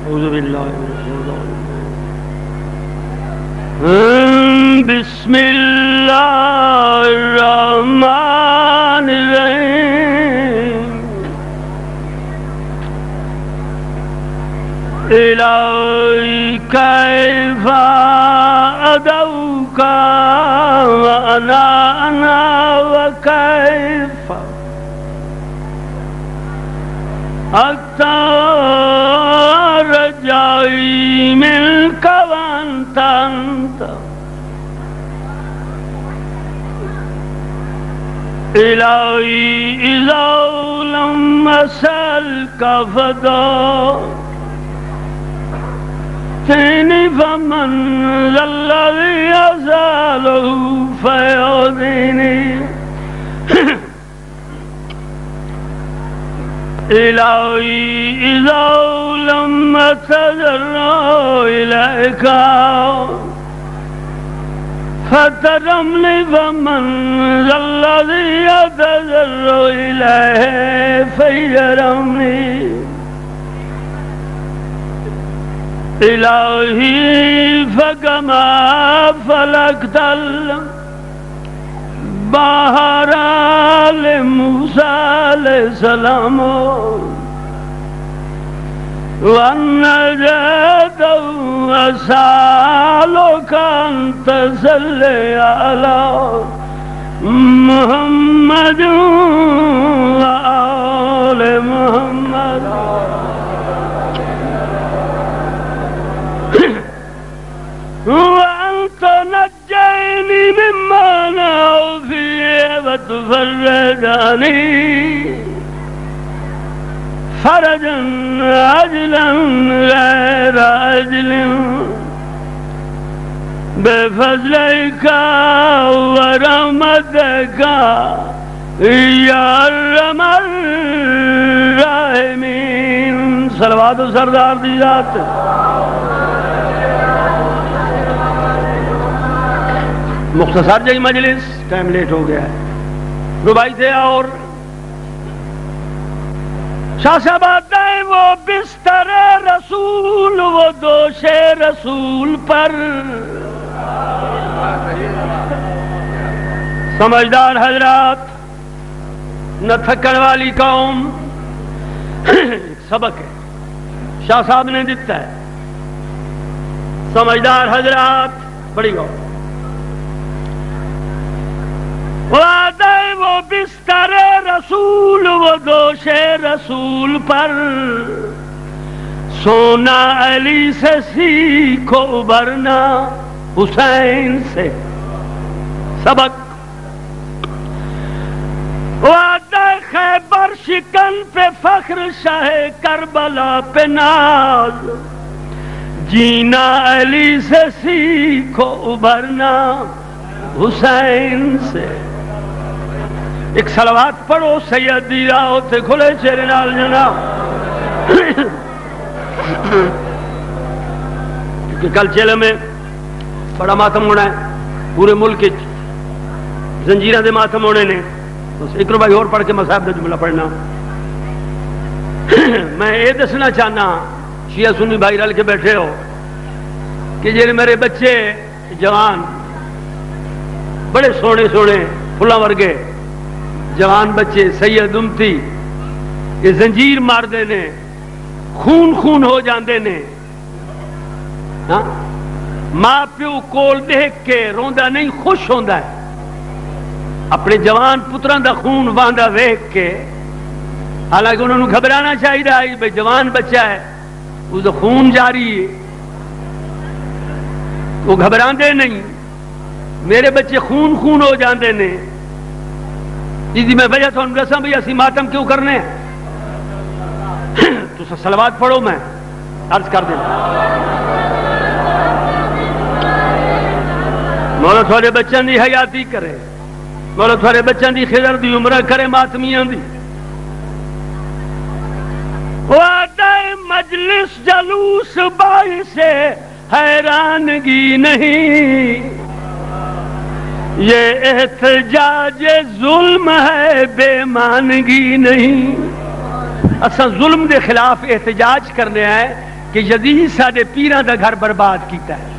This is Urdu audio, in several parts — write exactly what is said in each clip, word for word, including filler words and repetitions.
اعوذ باللہ من الشیطان الرجیم بسم اللہ الرحمن الرحیم الہی کیف ادعوک وانا انا وکیف اکتر رجائی ملک وانت انت الہی اذا لم اسألک فدا تینی فمن ذا الذی یزالہ فیعذینی الہی اذا لم اتضرع الیک فترحمنی فمن ذا الذی یتضرع الیہ فیرحمنی الہی فکما فلقت البحر لموسیٰ علیہ السلام وَالنَّجَاةَ وَأَسْأَلُكَ أَن تَصَلِّ عَلَى مُحَمَّدٍ وَآلِ مُحَمَّدٍ وَأَن تُنَجِّينِي مِمَّا نَحْنُ فِيهِ وَتُفَرِّجَ عَنِّي فرجا عجلا غير عجل بفضلك ورحمتك يا ارحم الراحمين صلوات و سردار دی ذات مختصر جائی مجلس ٹائم لیٹ ہو گیا ہے ربائی تھے اور شاہ صاحب آتا ہے وہ بستر رسول وہ دوش رسول پر سمجھدار حضرات نہ تھکن والی قوم سبق ہے شاہ صاحب نے دیتا ہے سمجھدار حضرات بڑی قوم وہ بستر رسول وہ دوش رسول پر سونا علی سے سیکھو ابھرنا حسین سے سبق وعدہ خیبر شکن پہ فخر شاہ کربلا پہ ناز جینا علی سے سیکھو ابھرنا حسین سے ایک صلوات پڑھو سیدی راہو تے کھلے چہرے نال جناب کیونکہ کل چیلے میں بڑا ماتم ہونا ہے پورے ملک زنجیرہ دے ماتم ہونے نے بس ایک رو بھائی اور پڑھ کے مصاحب دے جملہ پڑھنا میں یہ دسنا چاہنا شیعہ سنی بھائی رل کے بیٹھے ہو کہ جیسے میرے بچے جوان بڑے سونے سونے پھلاں ورگے جوان بچے سید امتی یہ زنجیر مار دے نے خون خون ہو جاندے نے ماں پیو کول دیکھ کے روندا نہیں خوش ہوندا ہے اپنے جوان پتراں دا خون واندا ویکھ کے حالانکہ انہوں نے گھبرانا چاہیے بھئی جوان بچہ ہے اس دا خون جاری ہے وہ گھبراندے نہیں میرے بچے خون خون ہو جاندے نے جی میں وجہ تو انہوں دساں بھئی اسی ماتم کیوں کرنے تو صلوات پڑھو میں عرض کر دیں مولا تھوڑے بچوں دی حیاتی کرے مولا تھوڑے بچوں دی خضر دی عمرہ کرے ماتمیاں دی وعدہ مجلس جلوس باعث حیرانگی نہیں یہ احتجاج ظلم ہے بے مانگی نہیں اساں ظلم دے خلاف احتجاج کرنے آئے کہ یزید ساڈے پیراں دا گھر برباد کیتا ہے.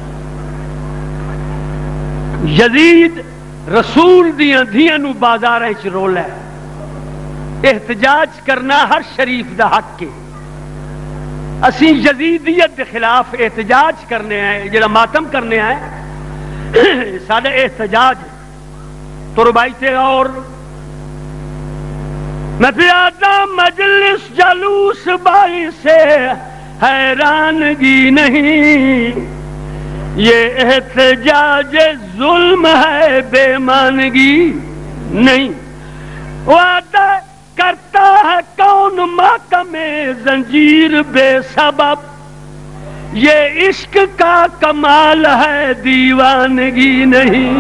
یزید رسول دیاں دھیاں نو بازاراں وچ رولا ہے. احتجاج کرنا ہر شریف دا حق ہے. اسی یزیدیت کے خلاف احتجاج کرنے ہیں، جڑا ماتم کرنے ہیں سارے احتجاج تربائتے. اور میں پیادا مجلس جلوس بائی سے حیرانگی نہیں، یہ احتجاج ظلم ہے بے مانگی نہیں. وعدہ کرتا ہے کون محکم زنجیر بے سبب، یہ عشق کا کمال ہے دیوانگی نہیں.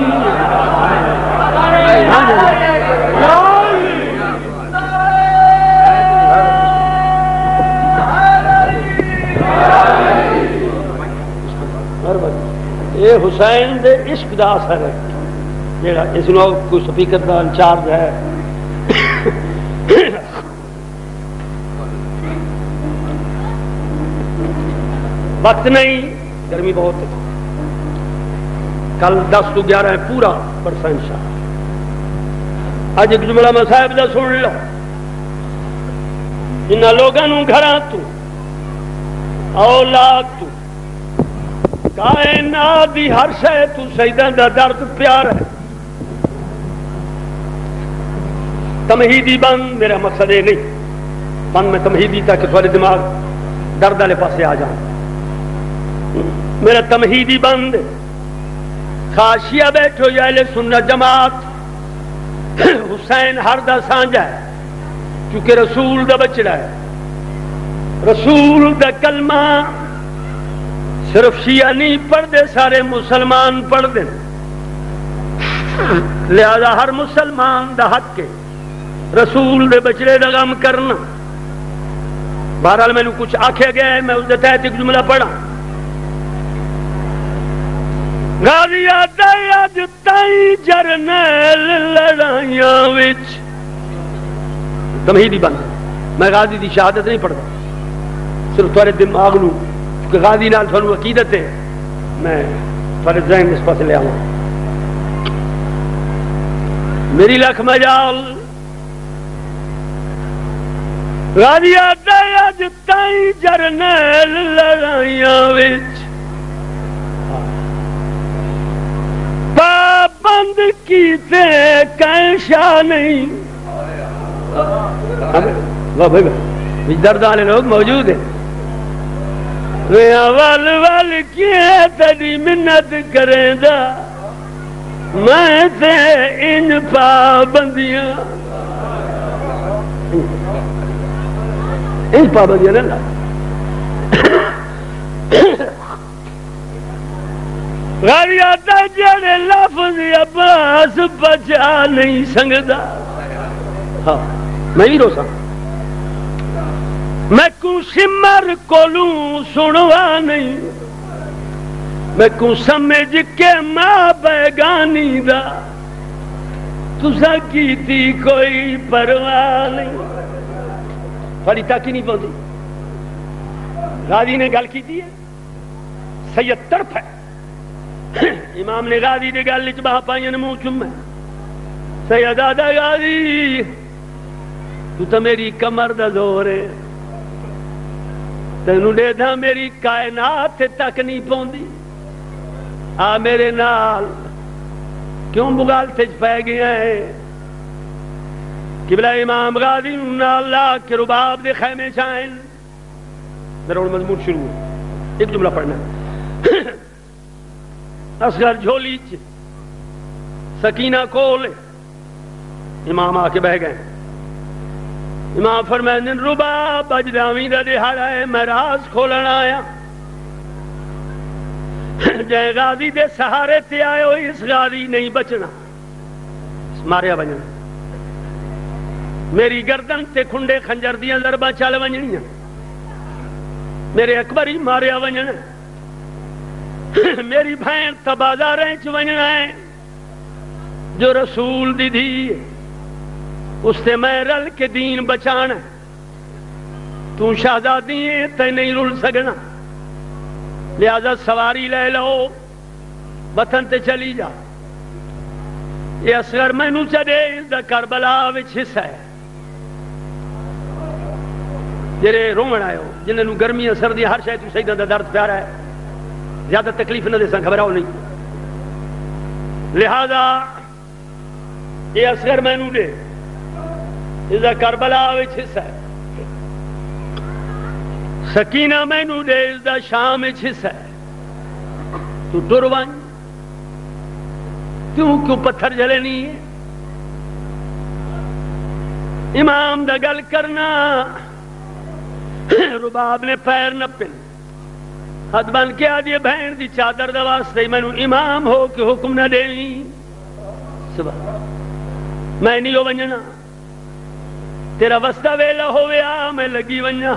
یہ حسین دے عشق دا اثر ہے جیڑا اس نو کوئی سپیکر دا انچارج ہے. وقت نہیں، گرمی بہت ہے. کل دس تو گیارہ ہے پورا پرسنٹ شاہ. اج ایک جملہ میں صاحب دا سن لو. جنہ لوگوں گھراں تو اولاد تو کائنات دی ہر شے تو سیداں دا درد پیار ہے. تمہیدی بند، میرا مقصد یہ نہیں بند میں تمہیدی تاکہ تھوڑے دماغ درد والے پاسے آ جائیں. میرا تمہیدی بند خاشیہ بیٹھو یا اہل سنت جماعت، حسین ہر دا سانجا ہے کیونکہ رسول دا بچڑا ہے. رسول دا کلمہ صرف شیعہ نہیں پڑھ دے، سارے مسلمان پڑھ دے. لہذا ہر مسلمان دا حق ہے رسول دے بچڑے دا غم کرنا. بہرحال میں نے کچھ آکھے گیا ہے، میں اس دے تحت ایک جملہ پڑھا. غازی آتا اج تائیں جرنیل لڑائیاں وچ. تمہیدی بند، میں غازی دی شہادت نہیں پڑھتا، صرف تھوڑے دماغ نو کہ غازی نال تھانوں عقیدت ہے، میں تھوڑے ذہن اس پاس لے آؤں. میری لکھ مجال غازی آتا اج تائیں جرنیل لڑائیاں وچ پابند کیتے کیشا نہیں. واہ بھائی درد والے لوگ موجود ہیں. ول ول کیے تیری منت کریں دا میں تے ان پابندیاں ان پابندیاں نہ غاری آتا جڑے لفظ عباس بچا نہیں سنگدا. ہاں میں بھی روسا میں کو سمر کولوں سنوا نہیں، میں کو سمجھ کے ماں بیگانی دا تسا کیتی کوئی پرواہ نہیں. تھوڑی تاکی نہیں پوندی. غازی نے گل کی ہے، سید طرف ہے. امام نے غازی دے گل وچ باہ پائیاں نے منہ چومے. سید آدا غازی تو تو میری کمر دا زور ہے، تینوں دے دا میری کائنات تک نہیں پوندی. آ میرے نال کیوں بغالتے چ پے گیا ہے. قبلہ امام غازی نال لا کے رباب دے خیمے چائن. میرا مضمون شروع ہے، ایک جملہ پڑھنا. اصغر جھولی چ سکینہ کول امام آ کے بہ گئے. امام فرمائے رباب اج داویں دا دہاڑا ہے، میں راز کھولن آیا. جے غازی دے سہارے تے آئے ہو، اس غازی نہیں بچنا، ماریا بجنا. میری گردن تے کھنڈے خنجر دیاں ضرباں چل ونجنیاں، میرے اکبر ہی ماریا ونجنا. میری بہن تبازاریں چ ونجنا ہے جو رسول دی دھی اس سے میں رل کے دین بچانا. تو شہزادی ہے تے نہیں رل سکنا. لہذا سواری لے لو وطن تے چلی جا. یہ اصغر مینو چڑے اس دا کربلا وچ حصہ ہے. جڑے رومن آئے ہو جنہوں گرمیاں سردیاں ہر شاید شہیداں دا درد پیارا ہے, زیادہ تکلیف نہ دے سن, گھبراؤ نہیں. لہذا یہ اصغر مینو دے اس دا کربلا وچ حصہ ہے. سکینہ مینو دے اس دا شام وچ حصہ ہے. تو ٹر ون کیوں کیوں پتھر جلے نہیں ہے. امام دا گل کرنا رباب نے پیر نہ پن ہاتھ بن کے آدھی بہن دی چادر دا واسطے مینو امام ہو کے حکم نہ دینی. میں نہیں ہو ونجنا تیرا وسطہ ویلا ہویا میں لگی ونجا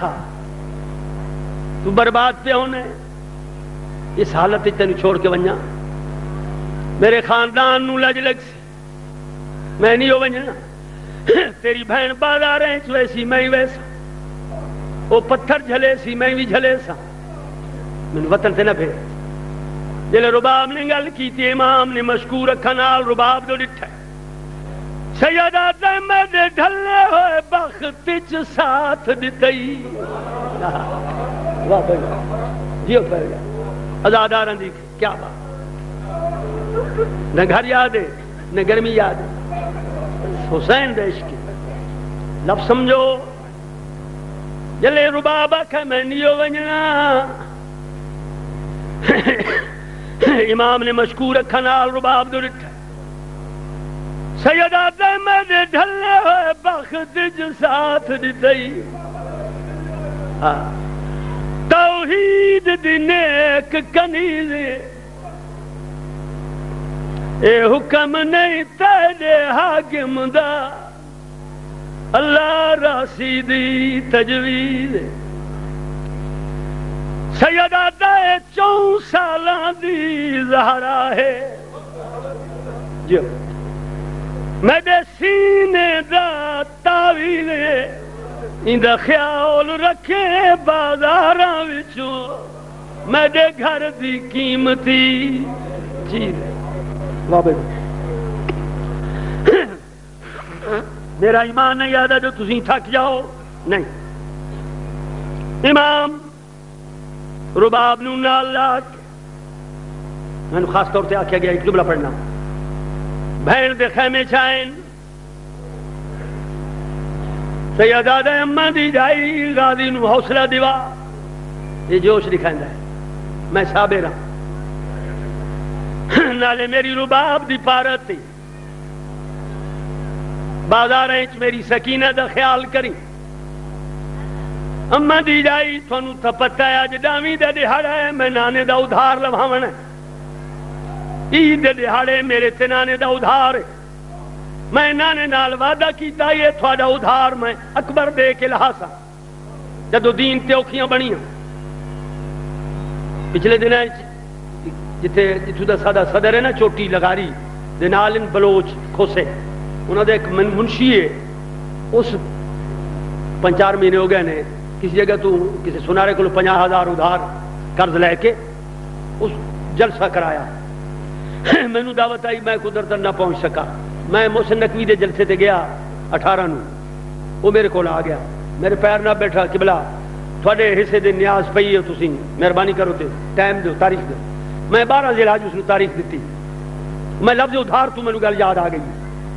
تو برباد پہ ہونے. اس حالت تینو چھوڑ کے ونجا میرے خاندان نو لج لگ سی. میں نہیں ہو ونجنا تیری بہن بازار ویسی میں ہی ویسا. وہ پتھر جھلے سی میں بھی جھلے سا. میں وطن سے نہ پھر جلے رباب نے گل کی تھی امام نے مشکور اکھا نال رباب دو ڈٹھا سیدہ احمد ڈھلے ہوئے بخت چ ساتھ دتئی. واہ بھائی جیو پہ ازادارن دی کیا بات. نہ گھر یاد ہے نہ گرمی یاد ہے. حسین دیش کی لفظ سمجھو. جلے رباب آکھا میں نیو ونجنا امام نے مشکور اکھا نال رباب دو ڈٹھا سیدہ احمد ڈھلے ہوئے بخت چ ساتھ دتئی. توحید دی نیک کنیز اے حکم نہیں تیرے حاکم دا اللہ راسی دی تجویز. سیدہ دے چون سالاں دی زہرا ہے جو میرے سینے دا تعویل اندہ خیال رکھے بازاراں وچوں میرے گھر دی قیمتی چیز ہے. میرا ایمان نہیں یاد ہے جو تسی تھک جاؤ نہیں. امام رباب نو نال لاک میں نے خاص طور سے آکھیا گیا ایک جملہ پڑھنا. بہن دے خیمے چھائن سیدہ دے اماں دی جائی غازی نو حوصلہ دیوا. یہ جوش دکھائندا ہے میں صابر ہاں. نالے میری رباب دی پارت تھی بازار میری سکینہ دا خیال کری. اماں دی جائی تھانوں تا پتہ ہے اج ڈاویں دے دہاڑا ہے میں نانے دا ادھار لواونا ہے. عید دے دہاڑے میرے تے نانے دا ادھار ہے. میں نانے نال وعدہ کیتا یہ تھوڑا ادھار میں اکبر دے کے لہاسا جدو دین تے اوکھیاں بنیاں. پچھلے دن جتھے جتھوں دا سادہ صدر ہے نا چوٹی لگاری دے نال ان بلوچ کھوسے انہوں نے ایک منشی ہے اس پنچار مہینے ہو گئے نے کسی جگہ تو کسی سنارے کو پنجا ہزار ادھار قرض لے کے اس جلسہ کرایا. میں نو دعوت آئی میں قدرتاً نہ پہنچ سکا. میں محسن نقوی دے جلسے تے گیا اٹھارہ نو وہ میرے کو آ گیا میرے پیر نہ بیٹھا قبلہ تھوڑے حصے دے نیاز پئی ہے تسی مہربانی کرو تے ٹائم دو تاریخ دو. میں بارہ ذی الحج اس نے تاریخ دیتی. میں لفظ ادھار تو مینوں گل یاد آ گئی.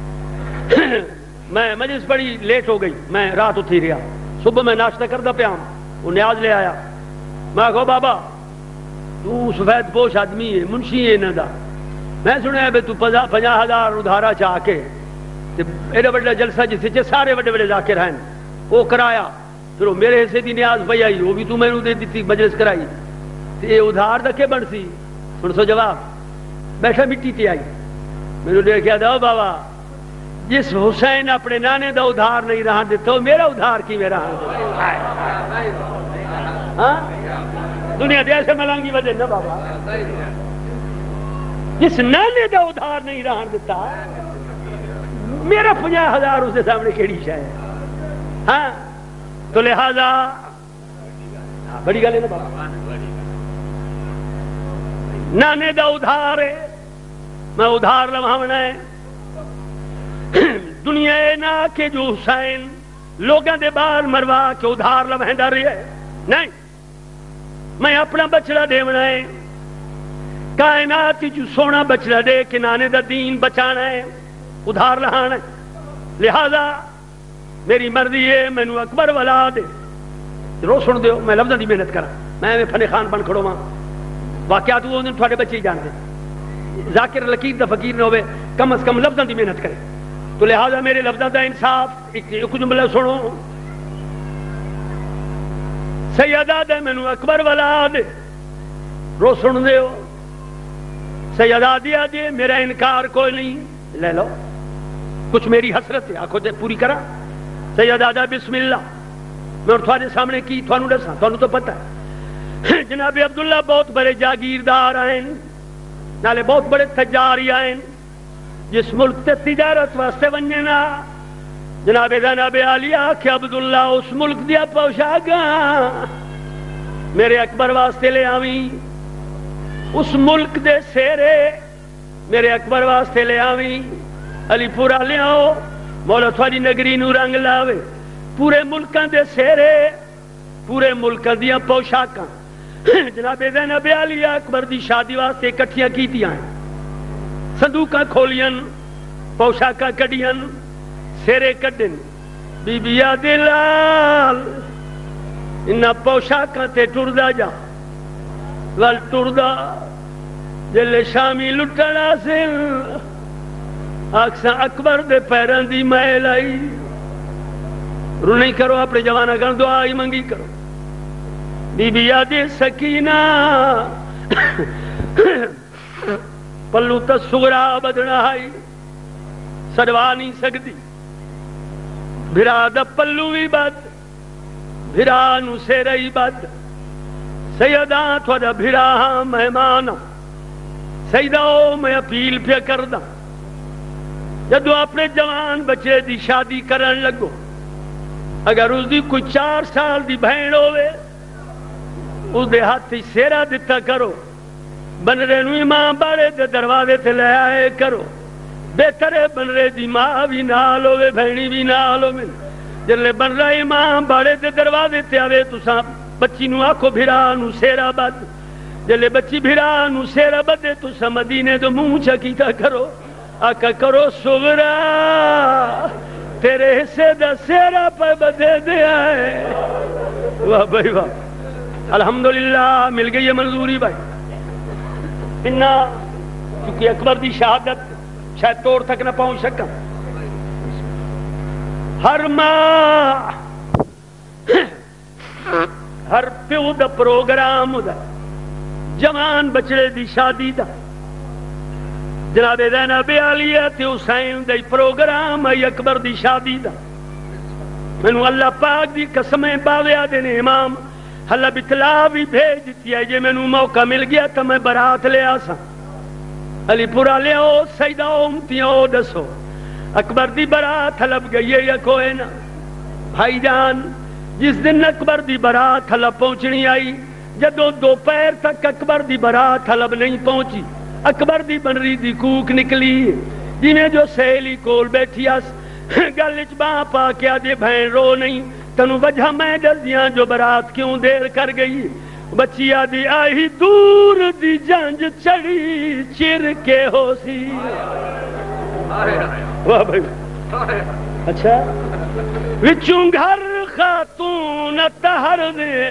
میں مجلس بڑی لیٹ ہو گئی میں رات اتھی رہا. صبح میں ناشتہ کردا پیا وہ نیاز لے آیا. میں کہو بابا تو سفید پوش آدمی ہے منشی ہے انہاں دا میں سنیا بے تو پنجا ہزار ادھارا چاہ کے ایڈا بڑا جلسہ جس سارے بڑے بڑے ذاکر ہیں وہ کرایا. پھر وہ میرے حصے دی نیاز پئی آئی وہ بھی تو میں دے دیتی مجلس کرائی. یہ ادھار دا کے بن سی سن سو جواب بیٹھا مٹی تے آئی. میرے دیکھا دو بابا جس حسین اپنے نانے دا ادھار نہیں رہا دیتا میرا ادھار کی میرا ہاں دنیا دے ایسے ملانگی وجہ نہ بابا جس نانے دا ادھار نہیں رہا دیتا میرا پنجا ہزار اس کے سامنے کیڑی شے ہے. ہاں تو لہذا بڑی گل ہے نا بابا نانے دا ادھار ہے میں ادھار لواونا ہے دنیا نہ کہ جو حسین لوگاں دے بار مروا کے ادھار لوہندا رہے ہے نہیں میں اپنا بچڑا دیونا ہے کائنات جو سونا بچڑا دے کہ نانے دا دین بچانا ہے ادھار لہانا ہے لہذا میری مرضی ہے مینو اکبر والا دے رو سن دیو میں لفظاں دی محنت کرا میں فن خان بن کھڑو ماں واقعات وہ تھوڑے بچے ہی جان دے ذاکر لکیر دا فقیر نہ ہوئے کم از کم لفظاں دی محنت کرے تو لہذا میرے لفظاں دا انصاف ایک جملہ سنو سیدہ دے مینو اکبر والا دے رو سن دیو سیدہ دیا دے میرا انکار کوئی نہیں لے لو کچھ میری حسرت ہے آنکھوں سے پوری کرا سیدہ دا بسم اللہ میں اور تھوڑے سامنے کی تھوانو دساں تھوانو تو پتہ ہے جناب عبداللہ بہت بڑے جاگیردار آئیں نالے بہت بڑے تجاری آئیں جس ملک تے تجارت واسطے ونجے نا جناب جناب عالیہ کہ عبداللہ اس ملک دیا پوشاکاں میرے اکبر واسطے لے آویں اس ملک دے سیرے میرے اکبر واسطے لے آویں علی پورا لے آؤ مولا تھوڑی نگری نو رنگ لاوے پورے ملکاں دے سیرے پورے ملکاں دیا پوشاکاں جناب زینب عالیہ اکبر دی شادی واسطے اکٹھیاں کیتیاں ہیں صندوقاں کھولین پوشاکاں کڈین سیرے کڈن بی بیا دلال انہاں پوشاکاں تے ٹردا جا ول ٹردا جلے شامی لٹن حاصل آکساں اکبر دے پیران دی محل آئی رو نہیں کرو اپنے جوانہ کر دعا ہی منگی کرو بی بی یاد سکینہ پلو تا سغرا بدنا آئی سڑوا نہیں سکتی بھرا دا پلو بھی بد بھرا نو سیرہی بد سیداں تھوڑا بھرا ہاں مہمانا سیداں میں اپیل پہ کردہ جدو اپنے جوان بچے دی شادی کرن لگو اگر اس دی کوئی چار سال دی بہن ہوئے اس دے ہاتھ سیرا دیتا کرو بنرے نو ماں بڑے دے دروازے تے لے آئے کرو بہتر ہے بنرے دی ماں بھی نال ہوئے بہنی بھی نال ہوئے جلے بن رہے ماں بڑے دے دروازے تے آوے تو ساں بچی نو آکھو بھرا نو سیرا بد جلے بچی بھرا نو سیرا بدے تو ساں مدینے دو منہ چکیتا کرو آکا کرو سغرا تیرے حصے دا سیرا پہ بدے دیا ہے واہ بھائی واہ الحمدللہ مل گئی ہے منظوری بھائی انہا کیونکہ اکبر دی شہادت شاید توڑ تک نہ پہنچ سکا ہر ماں ہر پیو دا پروگرام دا جوان بچڑے دی شادی دا جناب زینب عالیہ تے حسین دی پروگرام ہے اکبر دی شادی دا مینوں اللہ پاک دی قسمیں باویا دے نے امام اللہ بتلا بھی بھیج دیتی ہے جے مینوں موقع مل گیا تو میں برات لے آسا علی پورا لے آؤ سیدہ امتیاں دسو اکبر دی برات حلب گئی ہے یا کوئی نہ بھائی جان جس دن اکبر دی برات حلب پہنچنی آئی جدو دوپہر تک اکبر دی برات حلب نہیں پہنچی اکبر دی بنری دی کوک نکلی جی میں جو سہیلی کول بیٹھی آس گلچ باں پا کیا دے بہن رو نہیں تنو وجہ میں جلدیاں جو برات کیوں دیر کر گئی بچی آدھی آئی دور دی جنج چڑی چر کے ہو سی واہ بھائی اچھا وچوں گھر خاتون تہر دے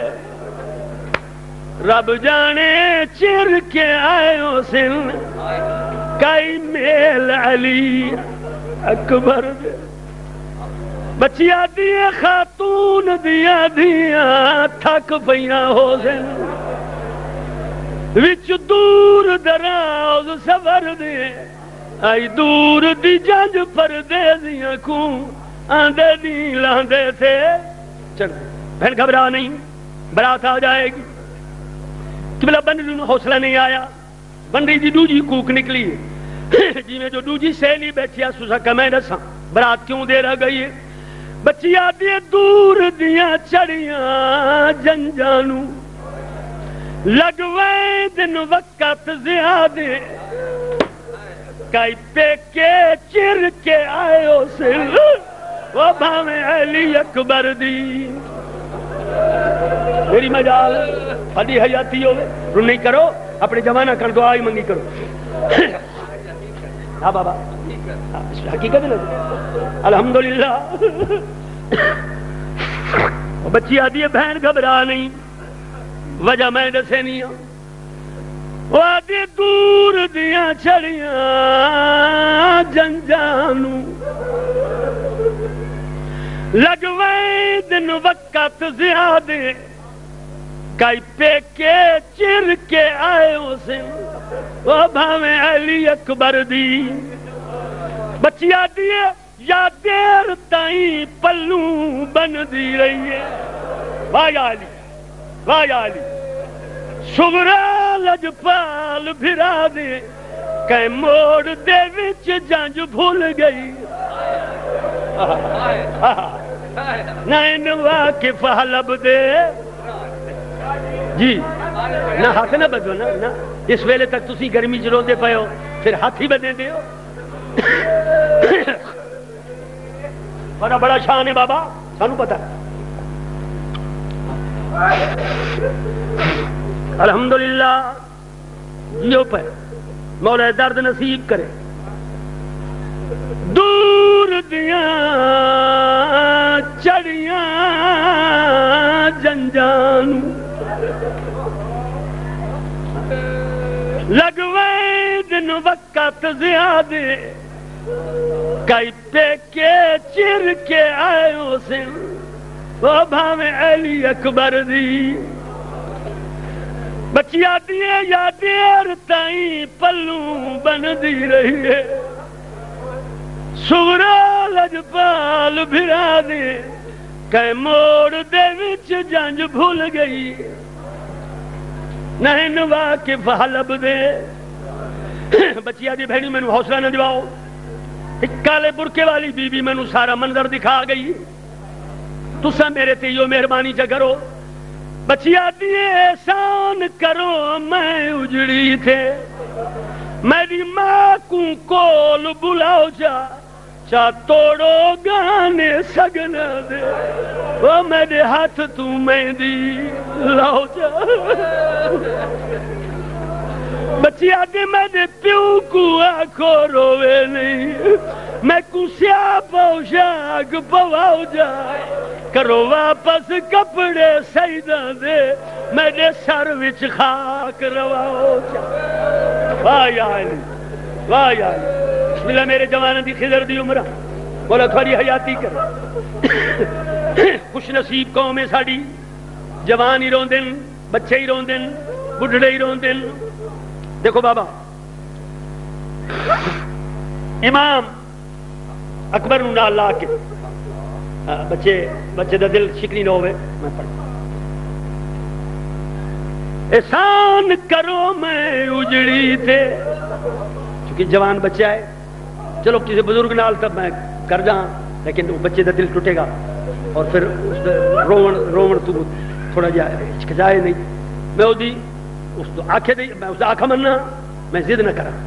رب جانے چر کے آئے ہو سن کئی میل علی اکبر دے بچی آدھی خاتون دیا دیا تھک پیاں ہو سن وچ دور دراز سفر دے آئی دور دی جنج پردیزیاں کوں آندے دی لاندے تھے چل بہن گھبرا نہیں برات آ جائے گی قبلہ بنری میں حوصلہ نہیں آیا بنری دی دوجی کوک نکلی جی میں جو دوجی سیلی بیٹھی سوسا کمیں رساں برات کیوں دے رہ گئی ہے بچی آدھی دور دیاں چڑیاں جنجانو لگویں دن وقت زیادے کئی پیکے چر کے آئے ہو سل وہ بھاویں علی اکبر دی میری مجال ہڈی حیاتی ہوئے رو نہیں کرو اپنے جمانہ کر دعا ہی منگی کرو ہاں بابا حقیقت ہے الحمدللہ بچی آدھی ہے بہن گھبرا نہیں وجہ میں دسے نہیں ہوں وہ آدھی دور دیاں چھڑیاں جنجانو لگویں دن وقت زیادے کئی پیکے چر کے آئے ہو سن وہ بھاویں علی اکبر دی بچی آدھی ہے یا دیر تائیں پلوں بن دی رہی ہے واہ یا علی واہ یا علی سغرا لجپال بھرا دے کہ موڑ دے وچ جنج بھول گئی نائن واقف حلب دے جی نہ ہاتھ نہ بدو نا نا اس ویلے تک تسی گرمی چ روندے پئے ہو پھر ہاتھ ہی بدے دے ہو بڑا بڑا شان ہے بابا سانو پتہ الحمدللہ جیو پہ مولا درد نصیب کرے دور دیاں چڑیاں جنجان لگویں دن وقت زیادے کئی پیکے چر کے آئے ہو سن وہ بھاویں علی اکبر دی بچی آدھی ہے یا دیر تائیں پلوں بن دی رہی ہے سغرا لجپال بھرا دے کہ موڑ دے وچ جنج بھول گئی نہیں واقف حلب دے بچی آدھی بہنی میں نو حوصلہ نہ دیواؤ ایک کالے برکے والی بی بی میں نو سارا منظر دکھا گئی تسا میرے تے یو مہربانی چا کرو بچی آدھی احسان کرو میں اجڑی تھے میری ماں کو کول بلاؤ جا چا توڑو گانے سگنا دے وہ میرے ہاتھ تو مہندی لاؤ جا بچی آدھی میرے پیو کو آنکھو روے نہیں میں کو سیاہ پوشاک پواؤ جا کرو واپس کپڑے سیدہ دے میرے سر وچ خاک رواؤ جا واہ یا علی واہ یا علی بسم اللہ میرے جوانہ دی خضر دی عمرہ مولا تھوڑی حیاتی کر خوش نصیب قوم ہے ساڑی جوان ہی رون دن بچے ہی رون دن بڑھڑے ہی رون دن دیکھو بابا امام اکبر نو نال لا کے بچے بچے دا دل شکنی نہ ہوئے میں پڑھ احسان کرو میں اجڑی تھے چونکہ جوان بچہ ہے چلو کسی بزرگ نال تب میں کر جاں لیکن وہ بچے دا دل ٹوٹے گا اور پھر رومن رومن تو تھوڑا جا ہچکچائے نہیں میں وہ دی اس تو آنکھیں دی میں اس آنکھا مننا میں ضد نہ کرا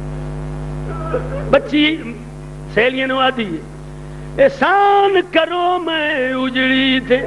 بچی سہیلیاں نو آدھی احسان کرو میں اجڑی تھے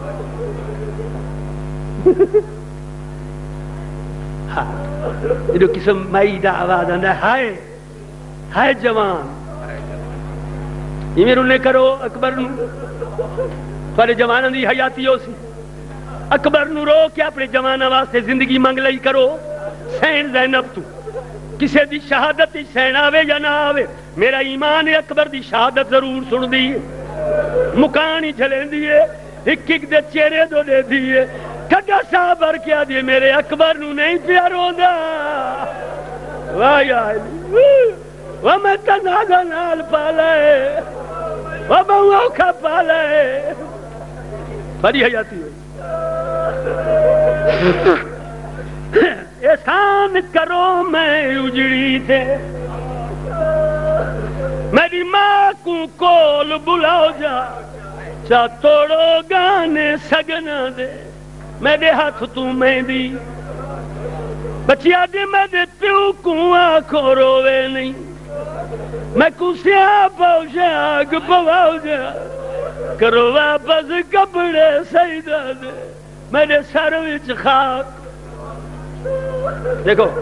ہاں یہ قسم مائی دا آواز آندا ہائے ہائے جوان یہ میرے انہیں کرو اکبر نو تھوڑے جوانہ دی حیاتی ہو سی اکبر نو رو کہ اپنے جوانہ واسطے زندگی منگ لئی کرو سین زینب تو کسے دی شہادت سین آوے یا نہ آوے میرا ایمان ہے اکبر دی شہادت ضرور سن دی مکانی جھلیں دیئے ایک ایک دے چہرے دو دے دیئے کھٹا صابر کیا دیئے میرے اکبر نو نہیں پیارو دا واہ یا علی وہ میں تناغا نال پالے وہ بہو اوکھا پالے بڑی حیاتی ہوئی احسان کرو میں اجڑی تھے میری ماں کو کول بلاؤ جا چا توڑو گانے سگنا دے میرے ہاتھ تو مہندی بچی آدھی میں دے پیو کو آنکھوں روے نہیں میں کسیا پوشا آگ پواؤ جا کرو واپس کپڑے سیدہ دے میرے سر وچ خاک. دیکھو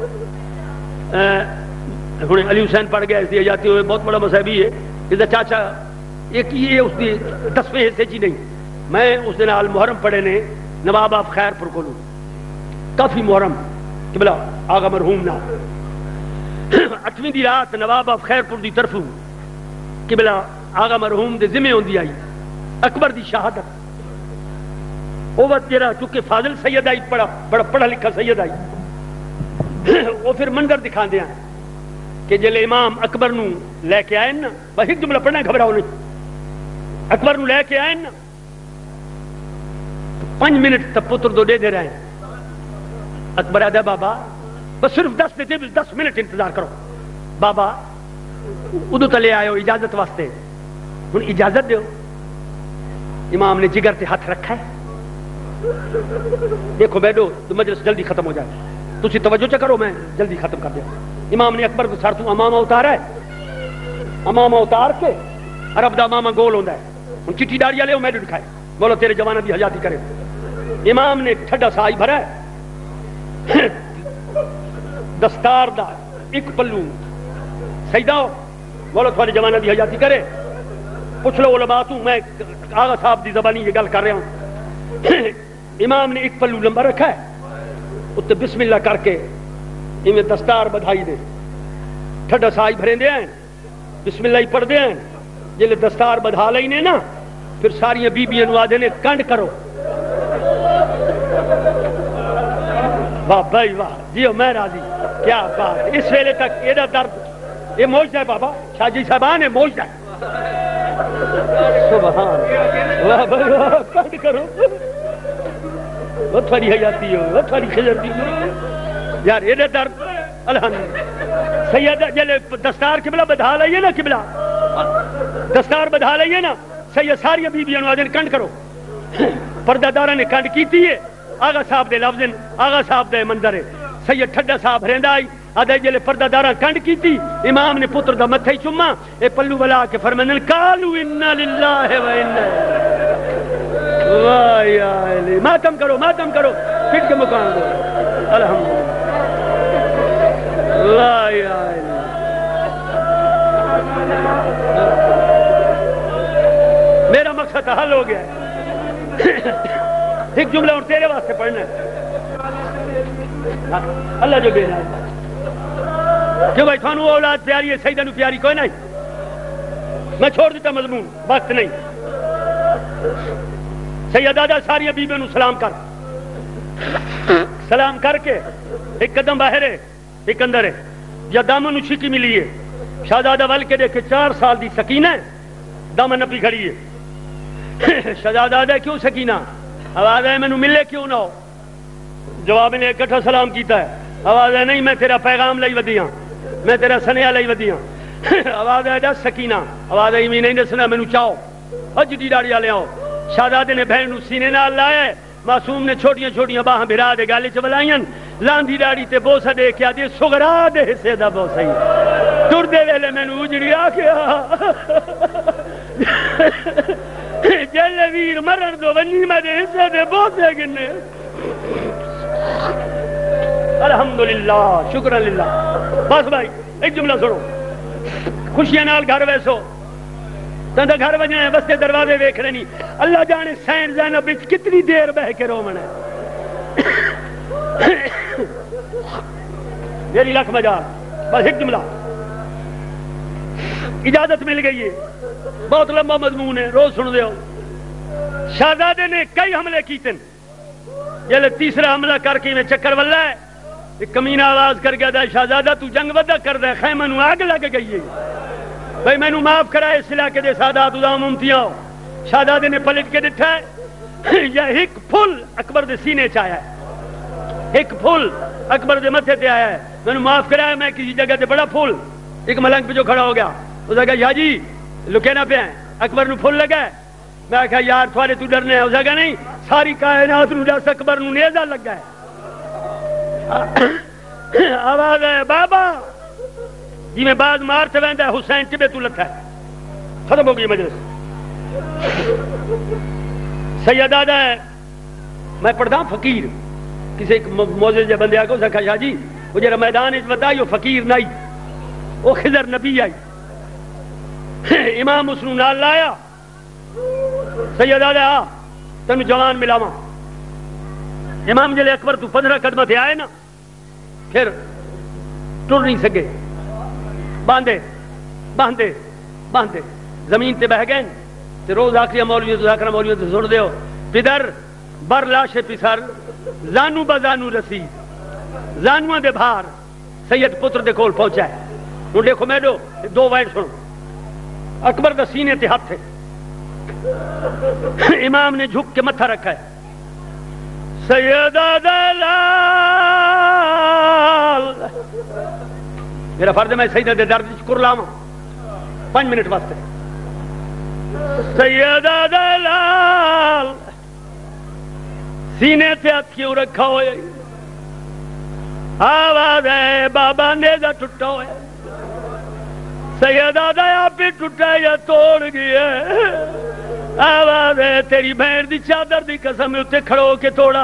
ہوں علی حسین پڑھ گیا اس لیے جاتے ہوئے بہت بڑا مذہبی ہے. اس چاچا ایک یہ اس کی دسویں حصے چی نہیں. میں اس دن آل محرم پڑھے نے نواب آف خیر پور کو کافی محرم کہ بلا آغا مرحوم نہ اٹھویں دی رات نواب آف خیر پور دی طرف کہ بلا آغا مرحوم دے ذمہ ہوندی آئی اکبر دی شہادت. وہ وقت جرا چونکہ فاضل سید آئی پڑھا بڑا پڑھا لکھا سید آئی وہ پھر منظر دکھا دیا کہ جلے امام اکبر نو لے کے آئے نا بس ایک جملہ پڑھنا گھبراؤ نہیں. اکبر نو لے کے آئے نا پانچ منٹ تک پتر دو دے دے رہے ہیں. اکبر آدھا بابا بس صرف دس دیتے دس منٹ انتظار کرو. بابا ادو تلے آئے ہو اجازت واسطے ہوں اجازت دیو. امام نے جگر سے ہاتھ رکھا ہے. دیکھو بیٹھو تو مجلس جلدی ختم ہو جائے تسی توجہ چ کرو میں جلدی ختم کر دیا. امام نے اکبر کو سر تو امامہ اتارا ہے. امامہ اتار کے عرب دا امامہ گول ہوندا ہے. ہن چٹی داڑھی والے میں دکھائے بولو تیرے جوانہ دی حیاتی کرے. امام نے ٹھڈا سائی بھرا ہے دستار دا ایک پلو سیدہ بولو تھوڑے جوانہ دی حیاتی کرے. پوچھ لو علماء تو میں آغا صاحب دی زبانی یہ گل کر رہا ہوں. امام نے ایک پلو لمبا رکھا ہے اتنے بسم اللہ کر کے ایویں دستار بدھائی دے ٹھڈا سائی بھرے دے ہیں بسم اللہ ہی پڑھ دے ہیں. جلے دستار بدھا لئی نے نا پھر ساری بیبیاں نو آدھے نے کنڈ کرو. واہ بھائی واہ جیو میں راضی. کیا بات اس ویلے تک یہ درد یہ موجدہ ہے بابا شاہ جی صاحبان ہے موجدہ ہے. سبحان واہ بھائی واہ کنڈ کرو وہ تھوڑی حیاتی ہو وہ تھوڑی خجرتی ہو یار یہ درد الحمدللہ. سید جلے دستار قبلہ بدھا لئیے نا قبلہ دستار بدھا لئیے نا سید ساری بیبیاں آدھے کنڈ کرو. پردہ دارہ نے کنڈ کیتی ہے. آغا صاحب دے لفظ آغا صاحب دے منظر ہے. سید ٹھڈا صاحب رہندہ آئی آدھے جلے پردہ دارہ کنڈ کیتی امام نے پتر دا متھے چما اے پلو بلا کے فرمانن قالوا انا للہ و انا واہ یا علی. ماتم کرو ماتم کرو پھٹ کے مقام دو الحمدللہ. واہ یا علی. میرا مقصد حل ہو گیا ہے. ایک جملہ اور تیرے واسطے پڑھنا ہے اللہ جو بے نام کیوں بھائی تھانو اولاد پیاری ہے سیدہ نو پیاری کوئی نہیں. میں چھوڑ دیتا مضمون وقت نہیں. سید دادا ساری بیبیوں نو سلام کر سلام کر کے ایک قدم باہر ہے ایک اندر ہے یا دامن نو چھٹی ملی ہے. شہزادہ ول کے دیکھے چار سال دی سکینہ ہے دامن نپی کھڑی ہے. شہزادہ کیوں سکینہ آواز ہے مینو ملے کیوں نہ ہو. جواب نے اکٹھا سلام کیتا ہے. آواز ہے نہیں میں تیرا پیغام لئی ودی ہاں میں تیرا سنیا لئی ودی ہاں. آواز ہے دس سکینہ آواز ہے میں نہیں دسنا مینو چاہو اج دی داڑھی والے آؤ. شہزادے نے بہن نو سینے نال لایا ہے. معصوم نے چھوٹیاں چھوٹیاں باہاں بھرا دے گل چ بلائیاں لاندھی داڑھی تے بوسا دے کے آدھی سغرا دے حصے دا بوسا ہی ٹر دے ویلے مینو اجڑی آ کے جل ویر مرن دو ونی میں دے حصے دے بوسے گنے. الحمدللہ شکر للہ. بس بھائی ایک جملہ سنو خوشیاں نال گھر ویسو تندہ گھر وجہ ہیں بستے دروازے ویکھ رہنی. اللہ جانے سین زینب بچ کتنی دیر بہ کے رو منے میری لکھ مجال. بس ایک جملہ اجازت مل گئی ہے بہت لمبا مضمون ہے روز سن دیو. شہزادے نے کئی حملے کیتے جلے تیسرا حملہ کر کے میں چکر واللہ ہے ایک کمینہ آواز کر گیا دا شہزادہ تو جنگ ودہ کر دے خیمہ نو آگ لگ گئی ہے بھئی میں نو معاف کرائے اس علاقے دے سادات ادام امتیاں ہو. شہزادے نے پلٹ کے دٹھا ہے یا ایک پھول اکبر دے سینے چایا ہے ایک پھول اکبر دے متھے تے آیا ہے. میں نو معاف کرائے میں کسی جگہ تے بڑا پھول ایک ملنگ پہ جو کھڑا ہو گیا اس نے کہا یا جی لکے نہ پہ ہیں اکبر نو پھول لگا ہے. میں کہا یار تھوڑے تو ڈرنے ہیں. اس نے کہا نہیں ساری کائنات نو دس اکبر نو نیزہ لگا ہے. آواز ہے بابا جی میں بعد مارتے وہدا ہے حسین ٹبے تو لٹھا ہے ختم ہو گئی مجلس سید آدھا ہے میں پڑھدا فقیر کسی ایک موزے جے بندے آگے اسے کہا شاہ جی وہ جرا میدان اس بتائی وہ فقیر نہیں وہ خضر نبی آئی امام اس نو نال لایا سید آدھا آ تینوں جوان ملاواں امام جلے اکبر تو پندرہ قدمہ تھے آئے نا پھر ٹر نہیں سکے باندھے باندھے باندھے زمین تے بہ گئے تے روز آخری مولوی تو آخر مولوی تو سن دیو پدر بر لاش پسر زانو بزانو رسید زانوان دے بھار سید پتر دے کول پہنچا ہے ہوں دیکھو میں دو دو وائٹ سنو اکبر دا سینے تے ہاتھ ہے امام نے جھک کے متھا رکھا ہے سیدہ دلال میرا فرض ہے میں سیدہ دے درد شکر لاما پانچ منٹ واسطے سیدہ دلال سینے سے ہاتھ کیوں رکھا ہوئے آواز ہے بابا نیزہ ٹوٹا ہوئے سیدہ دیا پہ ٹوٹا یا توڑ گیا آواز ہے تیری بہن دی چادر دی قسم میں اتے کھڑو کے توڑا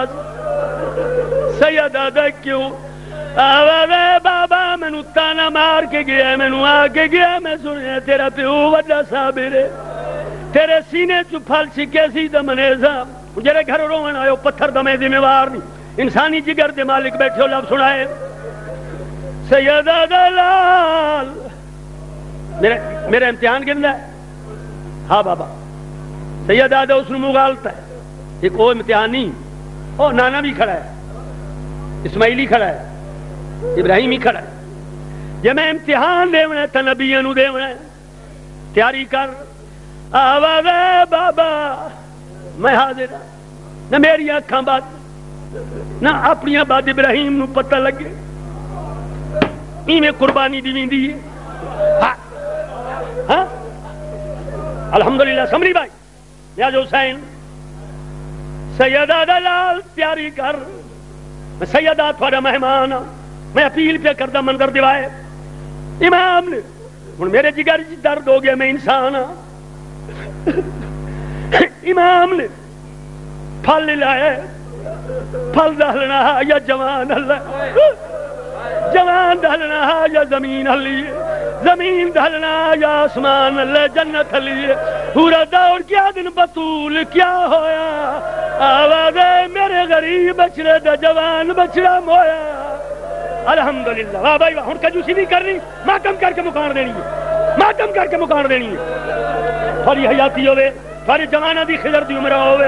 سیدہ دیا کیوں آواز ہے بابا میں نو تانا مار کے گیا میں نو آگے گیا میں سنیا تیرا پیو وڈا صابر ہے تیرے سینے چو پھل چکے سی دمنیزہ جرے گھر روان آئے پتھر دمیں ذمہ وار نہیں انسانی جگر دے مالک بیٹھے ہو لب سنائے سیدہ دلال میرے میرے امتحان گرنا ہے ہاں بابا سید آدھا اس نے مغالتا ہے ایک وہ امتحان نہیں او نانا بھی کھڑا ہے اسماعیلی کھڑا ہے ابراہیمی کھڑا ہے جب میں امتحان دے ہونا ہے تا نبیانو دے ہونا ہے تیاری کر آواز ہے بابا میں حاضر ہوں نہ میری آنکھاں بات نہ اپنی بات ابراہیم نو پتہ لگے ایویں قربانی دی دی ہے ہاں الحمدللہ سمری بھائی نیاز حسین سیدہ دلال تیاری کر میں سیدہ تھوڑا مہمان میں اپیل پہ کردہ منظر دیوائے امام نے میرے جگر جی درد ہو گیا میں انسان ہاں امام نے پھل لائے پھل دہلنا یا جوان اللہ جوان دہلنا یا زمین ہلی زمین دہلنا یا آسمان اللہ جنت ہلی پورا دور کیا دن بطول کیا ہویا آواز میرے غریب بچڑے دا جوان بچڑا مویا الحمدللہ واہ بھائی واہ ہن کجوسی نہیں کرنی ماتم کر کے مکان دینی ہے ماتم کر کے مکان دینی ہے تھوڑی حیاتی ہوئے تھوڑی جوانہ دی خضر دی عمرہ ہوئے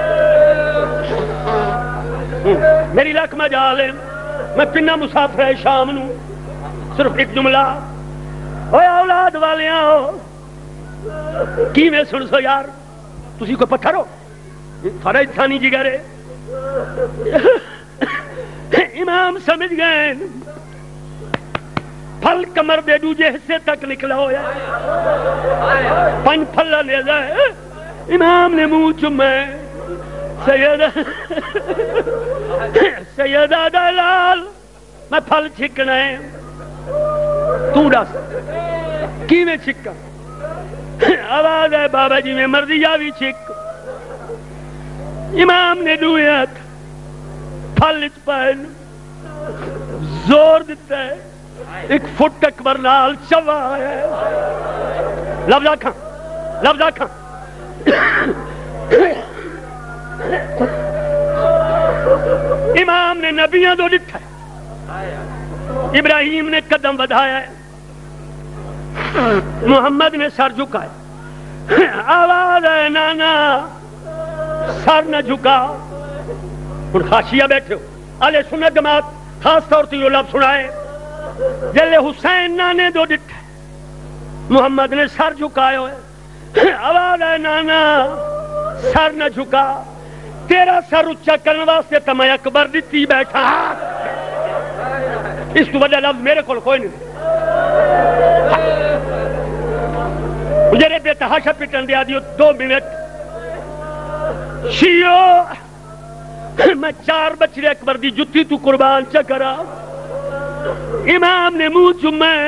میری لکھ میں جا لیں میں پنہ مسافر ہے شام نو صرف ایک جملہ اوے اولاد والیاں ہو کی میں سن سو یار تسی کوئی پتھر ہو تھوڑا انسانی جگر ہے امام سمجھ گئے پھل کمر دے دوجے حصے تک نکلا ہویا پنج پھلا لے جائے امام نے منہ چمے سیدہ سیدہ دلال میں پھل چھکنا ہے تو ڈس کی میں چھکا آواز ہے بابا جی میں مرضی جاوی چھک امام نے دویت پھل اچ پہن زور دیتا ہے ایک فٹ اکبر نال چوا ہے لفظہ کھاں لفظہ کھاں امام نے نبیاں دو لکھا ہے ابراہیم نے قدم بدھایا ہے محمد نے سر جھکا ہے آواز ہے نانا سر نہ جھکا اور خاشیہ بیٹھے ہو آلے سنت جماعت خاص طور سے یہ لفظ سنائے جلے حسین نانے دو لکھا ہے محمد نے سر جھکائے ہوئے آواز ہے نانا سر نہ جھکا تیرا سر اچھا کرنے واسطے تو میں اکبر دیتی بیٹھا اس تو وجہ لفظ میرے کو کوئی نہیں مجھے بے تحاشا پٹن دیا دیو دو منٹ شیعو میں چار بچڑے اکبر دی جتی تو قربان چا کرا امام نے منہ چومے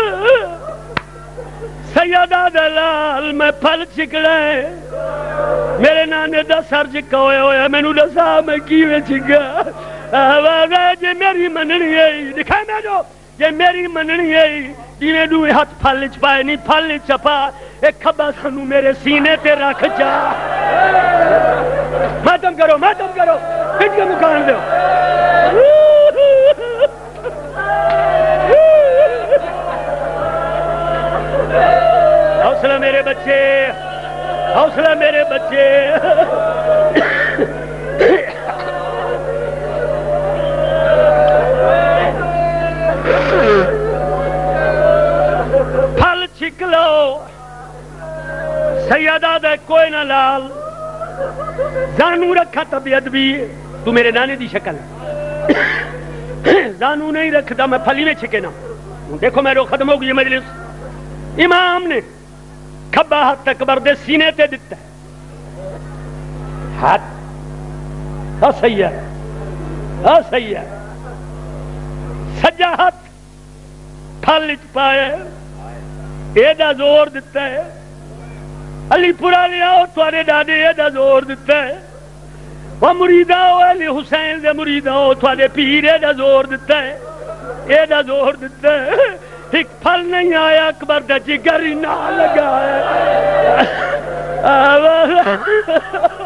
سیدہ دلال میں پھل چکڑے میرے نانے دا سر چکا ہویا ہویا میں نو دسا میں کیویں چکا آواز ہے جے میری مننی ہے دکھائے میں جو جے میری مننی ہے جیویں دوئے ہاتھ پھل چپائے نہیں پھل چپا ایک کھبا سنو میرے سینے تے رکھ جا ماتم کرو ماتم کرو پھٹ کے مکان دو حوصلہ میرے بچے حوصلہ میرے بچے پھل چھک لو سیدہ دے کوئی نہ لال زانو رکھا طبیعت بھی تو میرے نانے دی شکل زانو نہیں رکھتا میں پھلی میں چھکے نا دیکھو میرے ختم ہو گئی مجلس امام نے کھبا ہاتھ اکبر دے سینے تے دیتا ہے ہاتھ ہاں صحیح ہے ہاں صحیح ہے سجا ہاتھ پھل چ پائے ایڈا زور دیتا ہے علی پورا لیا تھوڑے ڈاڈے ایڈا زور دیتا ہے وہ مریدا ہو علی حسین دے مریدا ہو تھوڑے پیر ایڈا زور دیتا ہے ایڈا زور دیتا ہے ایک پھل نہیں آیا اکبر دا جگر ہی نہ لگا ہے